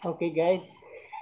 Okay guys,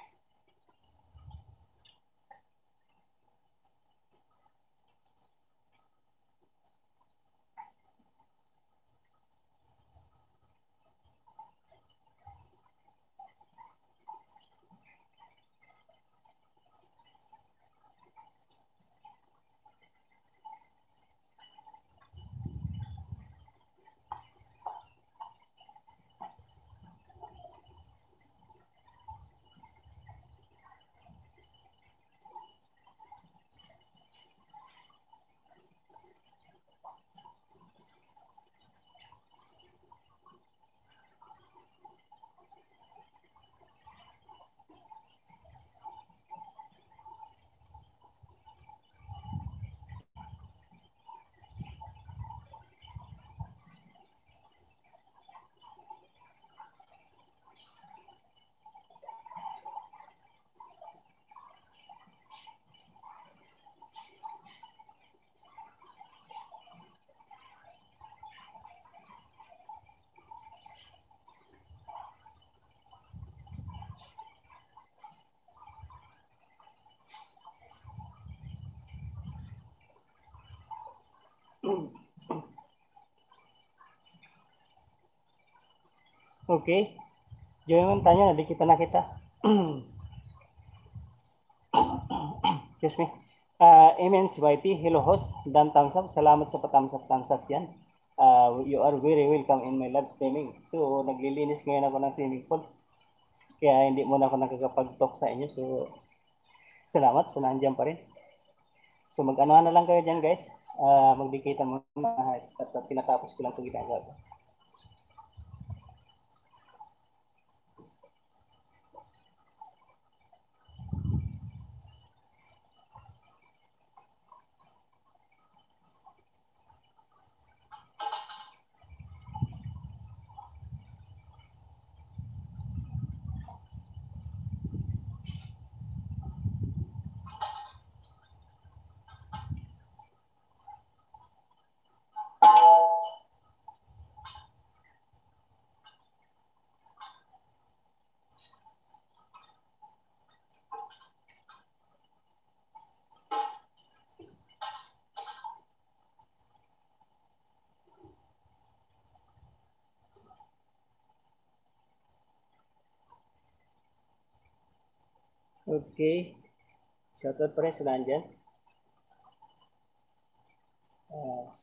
okay. Jangan tanya, nanti kita nak kita. Excuse me. MMCYT, hello host, dan thumbs up. Salamat sa thumbs up yan. You are very welcome in my live streaming. So, naglilinis ngayon ako ng swimming pool. Kaya hindi muna ako nakakapag-talk sa inyo. So, salamat sa nandiyan pa rin. So, mag-ano na lang kayo dyan guys. Magdikita muna at pinatapos ko lang ito ginagawa. Okay. Shoutout pa rin sa nandyan.